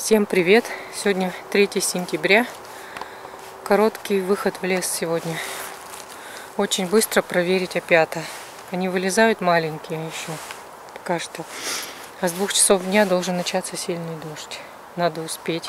Всем привет! Сегодня 3 сентября. Короткий выход в лес сегодня. Очень быстро проверить опята. Они вылезают маленькие еще пока что. А с 2 часов дня должен начаться сильный дождь. Надо успеть.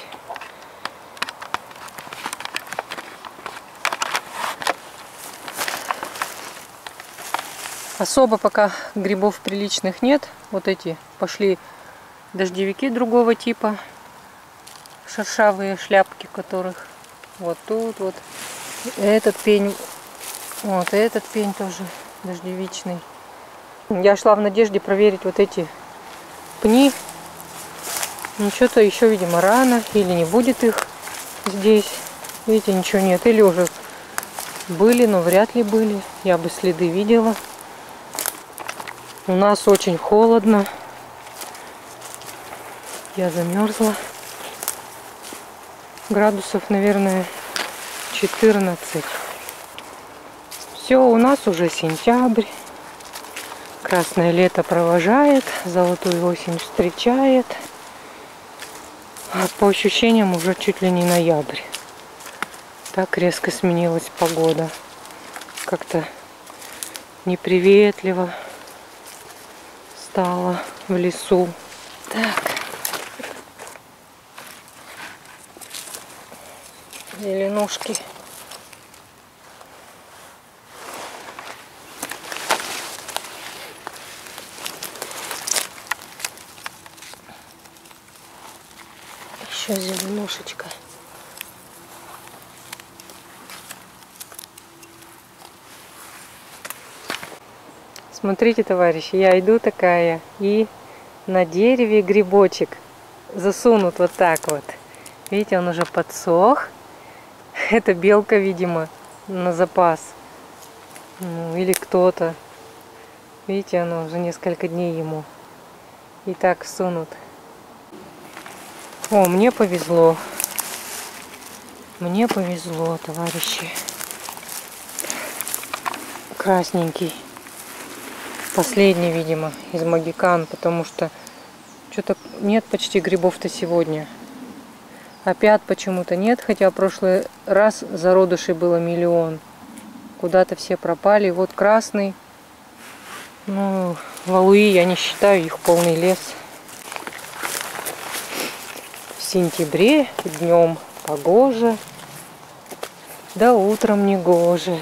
Особо пока грибов приличных нет. Вот эти пошли дождевики другого типа. Шершавые шляпки которых. Вот тут вот. Этот пень. Вот этот пень тоже дождевичный. Я шла в надежде проверить вот эти пни. Ну что-то еще, видимо, рано. Или не будет их здесь. Видите, ничего нет. Или уже были, но вряд ли были. Я бы следы видела. У нас очень холодно. Я замерзла. Градусов, наверное, 14. Все, у нас уже сентябрь. Красное лето провожает, золотую осень встречает. А по ощущениям уже чуть ли не ноябрь. Так резко сменилась погода. Как-то неприветливо стало в лесу. Так. Зеленушки. Еще зеленушечка. Смотрите, товарищи, я иду такая, и на дереве грибочек засунут вот так вот. Видите, он уже подсох. Это белка, видимо, на запас. Ну, или кто-то. Видите, оно уже несколько дней ему. И так сунут. О, мне повезло. Мне повезло, товарищи. Красненький. Последний, видимо, из магикан, потому что что-то нет почти грибов-то сегодня. Опят почему-то нет, хотя в прошлый раз зародышей было миллион. Куда-то все пропали. Вот красный. Ну, валуи я не считаю, их полный лес. В сентябре днем погоже, да утром негоже.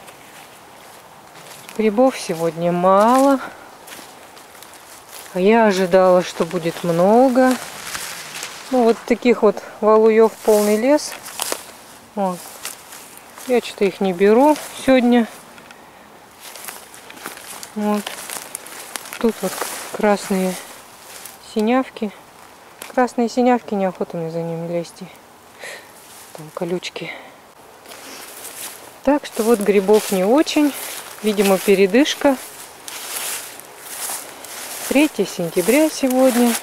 Грибов сегодня мало. А я ожидала, что будет много. Ну, вот таких вот валуев полный лес. Вот. Я что-то их не беру сегодня. Вот. Тут вот красные синявки. Красные синявки, неохота мне за ними лезть. Там колючки. Так что вот грибов не очень. Видимо, передышка. 3 сентября сегодня.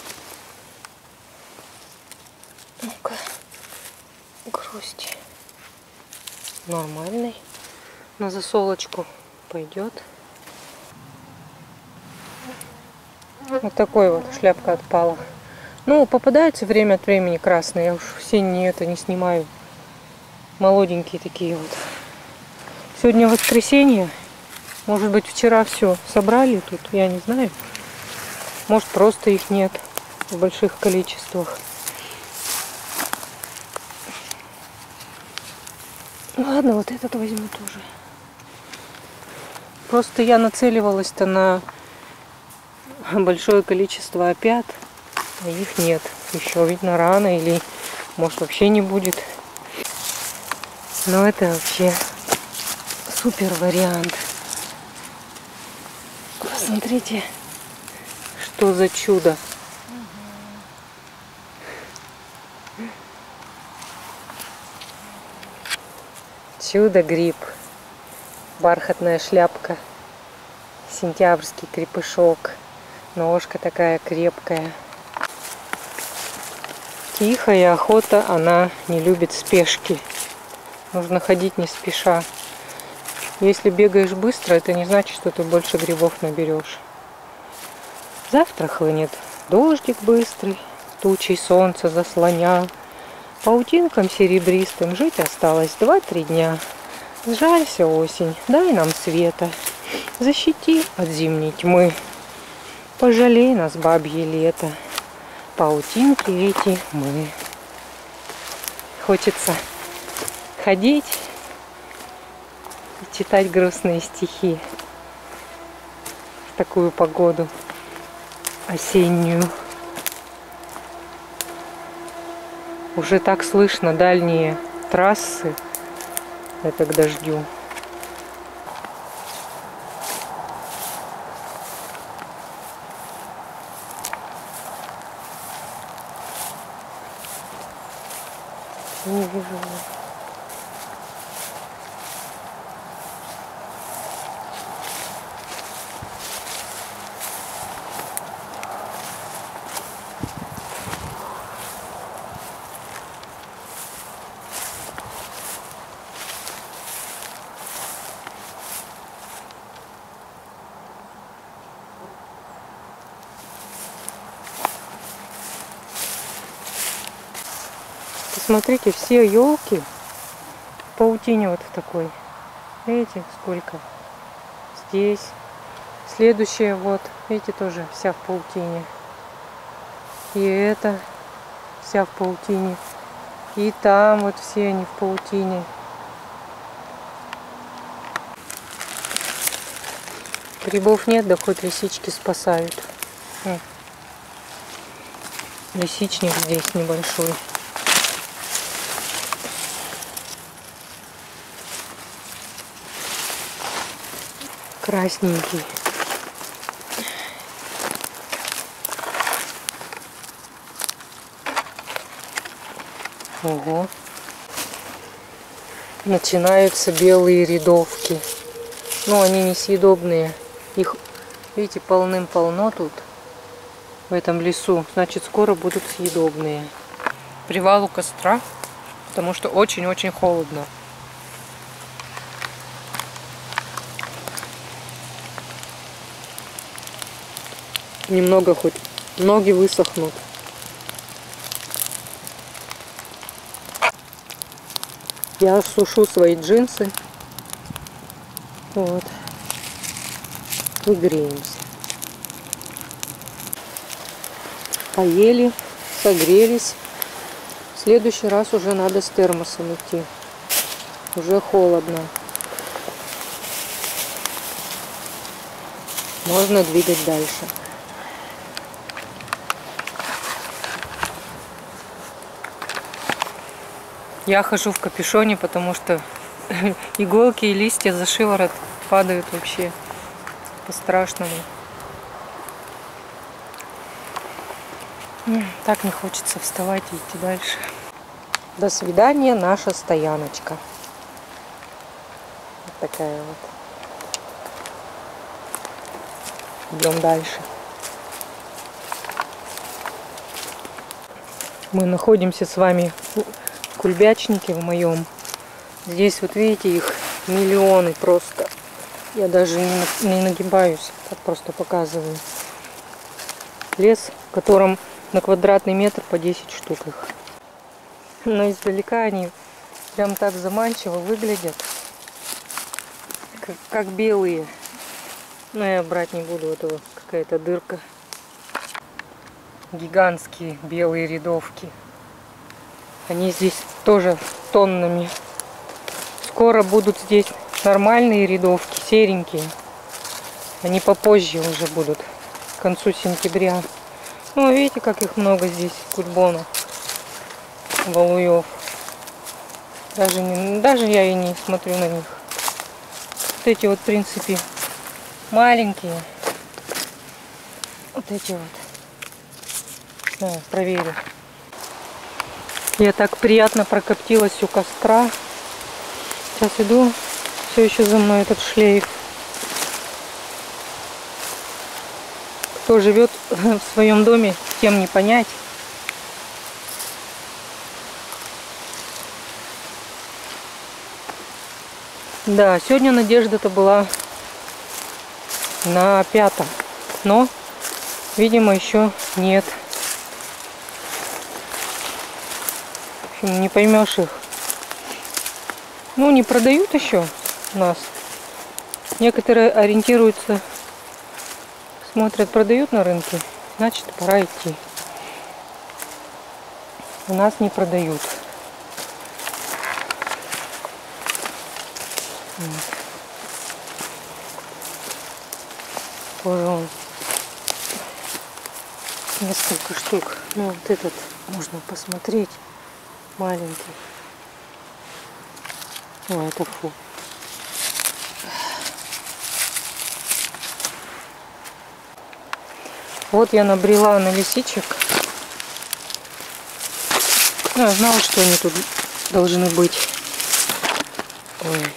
Ну-ка, грусть. Нормальный. На засолочку пойдет. Вот такой вот шляпка отпала. Ну, попадаются время от времени красные. Я уж все не снимаю. Молоденькие такие вот. Сегодня воскресенье. Может быть, вчера все собрали тут, я не знаю. Может, просто их нет в больших количествах. Ладно, вот этот возьму тоже. Просто я нацеливалась-то на большое количество опят, а их нет. Еще, видно, рано или может вообще не будет. Но это вообще супер вариант. Посмотрите, что за чудо. Чудо-гриб. Бархатная шляпка. Сентябрьский крепышок. Ножка такая крепкая. Тихая охота, она не любит спешки. Нужно ходить не спеша. Если бегаешь быстро, это не значит, что ты больше грибов наберешь. Завтра хлынет дождик быстрый. тучей солнца заслоня. Паутинкам серебристым жить осталось 2-3 дня. Сжалься, осень, дай нам света, защити от зимней тьмы. Пожалей нас, бабье лето, паутинки эти мы. Хочется ходить и читать грустные стихи в такую погоду осеннюю. Уже так слышно дальние трассы, это к дождю. Не вижу. Посмотрите, все елки в паутине вот в такой. Видите, сколько? Здесь. Следующие вот, видите, тоже вся в паутине. И это вся в паутине. И там вот все они в паутине. Грибов нет, да хоть лисички спасают. Лисичник здесь небольшой. Красненький. Ого. Начинаются белые рядовки. Но они несъедобные. Их, видите, полным-полно тут, в этом лесу. Значит, скоро будут съедобные. Привал у костра, потому что очень-очень холодно. Немного хоть ноги высохнут. Я сушу свои джинсы. Вот. И греемся. Поели, согрелись. В следующий раз уже надо с термосом идти. Уже холодно. Можно двигать дальше. Я хожу в капюшоне, потому что иголки и листья за шиворот падают вообще по-страшному. Так не хочется вставать и идти дальше. До свидания, наша стояночка. Вот такая вот. Идем дальше. Мы находимся с вами в кульбячнике в моем. Здесь вот видите, их миллионы просто. Я даже не нагибаюсь, так просто показываю. Лес, в котором на квадратный метр по 10 штук их. Но издалека они прям так заманчиво выглядят, как белые. Но я брать не буду, этого какая-то дырка. Гигантские белые рядовки. Они здесь тоже тоннами. Скоро будут здесь нормальные рядовки, серенькие. Они попозже уже будут, к концу сентября. Ну, видите, как их много здесь, кульбонов, валуев. Даже я и не смотрю на них. Вот эти вот, в принципе, маленькие. Вот эти вот. Да, проверю. Я так приятно прокоптилась у костра. Сейчас иду, все еще за мной этот шлейф. Кто живет в своем доме, тем не понять. Да, сегодня надежда-то была на 5, но, видимо, еще нет. общем, не поймешь их. Ну, не продают еще у нас. Некоторые ориентируются, смотрят, продают на рынке, значит, пора идти. У нас не продают. Вот. Тоже он. Несколько штук. Ну, вот этот можно посмотреть. Маленький. О, это фу. Вот я набрела на лисичек. Ну, я знала, что они тут должны быть. Ой.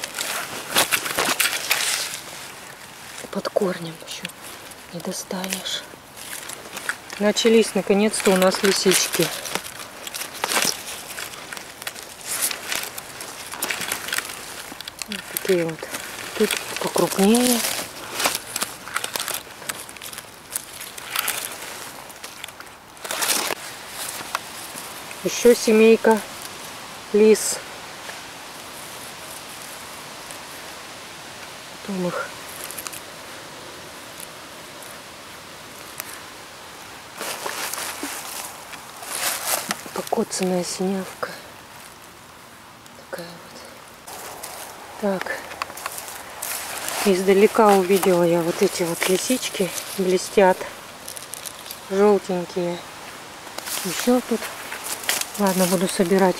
Под корнем еще не достанешь. Начались наконец-то у нас лисички. Вот такие вот. Тут покрупнее. Еще семейка лис. Потом их покоцанная синявка. Такая вот. Так. Издалека увидела я вот эти вот лисички. Блестят. Желтенькие. Еще тут. Ладно, буду собирать.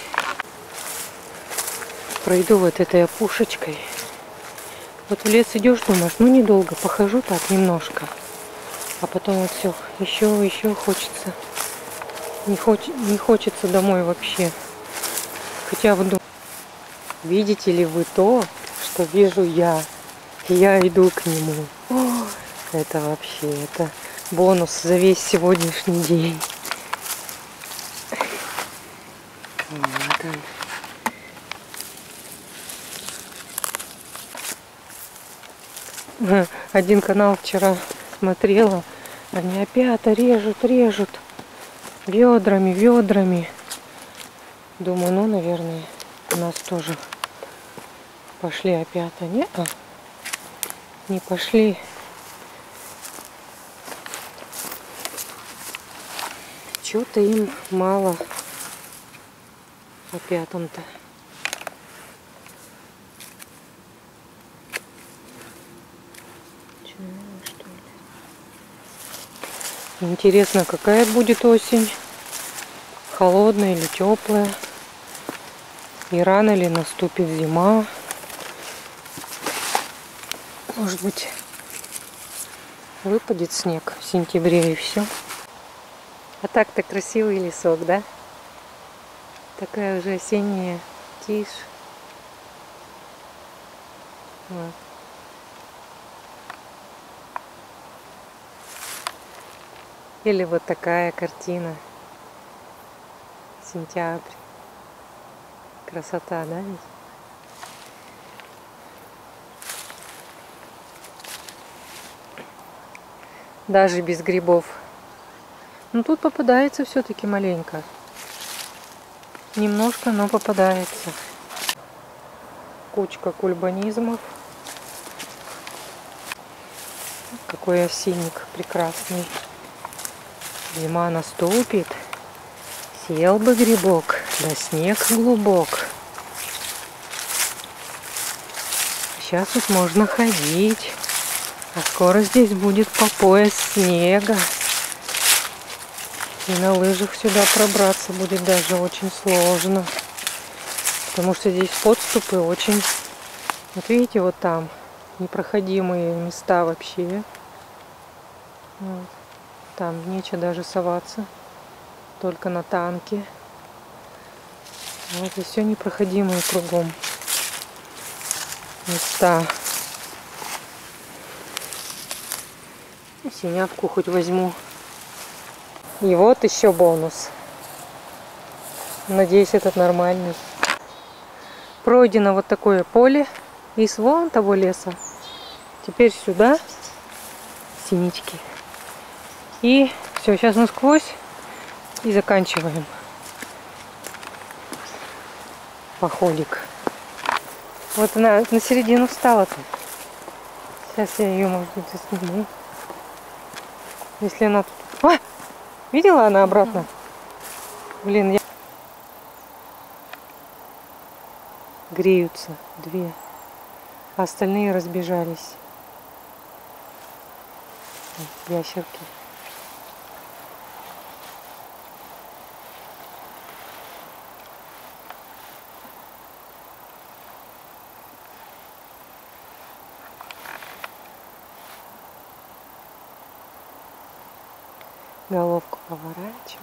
Пройду вот этой опушечкой. Вот в лес идешь, думаешь, ну недолго, похожу так немножко. А потом вот все, еще хочется. Не хочется домой вообще. Хотя вот думаю, видите ли вы то, что вижу я. Я иду к нему. О, это вообще, это бонус за весь сегодняшний день. Вот он. Один канал вчера смотрела, они опять режут ведрами. Думаю, ну, наверное, у нас тоже пошли опять. Нет, не пошли. Чего-то им мало опятом-то. Интересно, какая будет осень? Холодная или теплая? И рано ли наступит зима? Может быть, выпадет снег в сентябре и все. А так-то красивый лесок, да? Такая уже осенняя тишь. Вот. Или вот такая картина. Сентябрь. Красота, да? Ведь? Даже без грибов. Но тут попадается все-таки маленько. Немножко, но попадается. Кучка кульбанизмов. Какой осинник прекрасный. Зима наступит. Сел бы грибок, да снег глубок. Сейчас тут можно ходить. А скоро здесь будет по пояс снега. И на лыжах сюда пробраться будет даже очень сложно. Потому что здесь подступы очень... Вот видите, вот там непроходимые места вообще. Вот. Там нечего даже соваться. Только на танке. Вот и все непроходимые кругом места. Синявку хоть возьму. И вот еще бонус. Надеюсь, этот нормальный. Пройдено вот такое поле из вон того леса. Теперь сюда синички. И все, сейчас насквозь и заканчиваем. походик. Вот она на середину встала-то. Сейчас я ее, может быть, засниму. Если она тут... А! Видела она обратно? Блин, я... Греются две. А остальные разбежались. Ящерки. Головку поворачивает.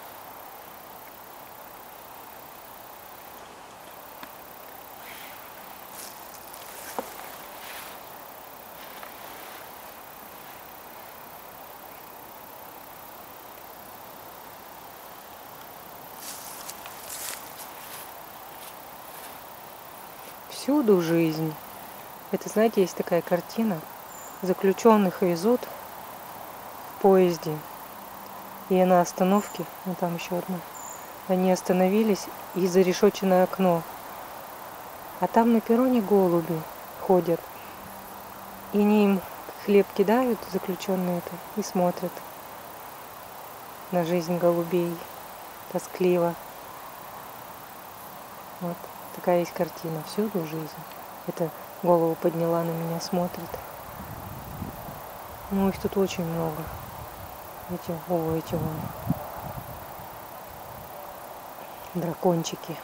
Всюду жизнь. Это, знаете, есть такая картина. Заключенных везут в поезде. И на остановке, ну там еще одна, они остановились, и зарешоченное окно. А там на перроне голуби ходят. И они им хлеб кидают, заключенные-то, и смотрят на жизнь голубей. Тоскливо. Вот такая есть картина. Всюду жизнь. Это голову подняла, на меня смотрит. Ну их тут очень много. Эти вон. Дракончики.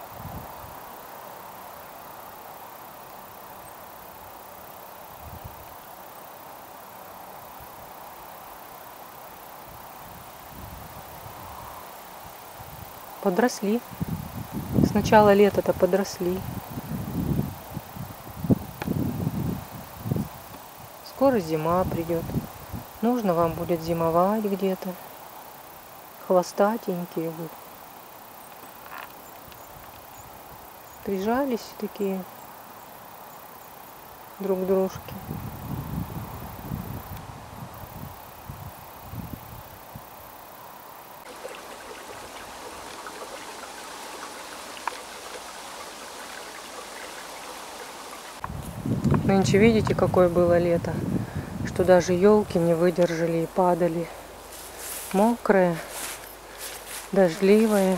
Подросли. С начала лета-то подросли. Скоро зима придет. Нужно вам будет зимовать где-то. Хвостатенькие вы. Прижались такие друг к дружке. Нынче видите, какое было лето, что даже елки не выдержали и падали. Мокрые, дождливые.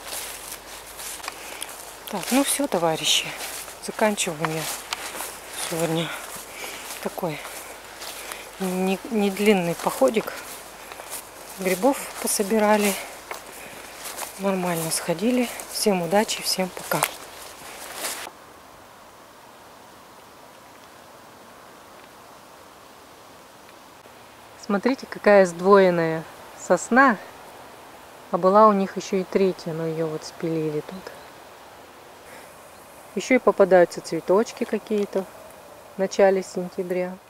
Так, ну все, товарищи, заканчиваем я сегодня такой не длинный походик. Грибов пособирали, нормально сходили. Всем удачи, всем пока. Смотрите, какая сдвоенная сосна. А была у них еще и третья, но ее вот спилили тут. Еще и попадаются цветочки какие-то в начале сентября.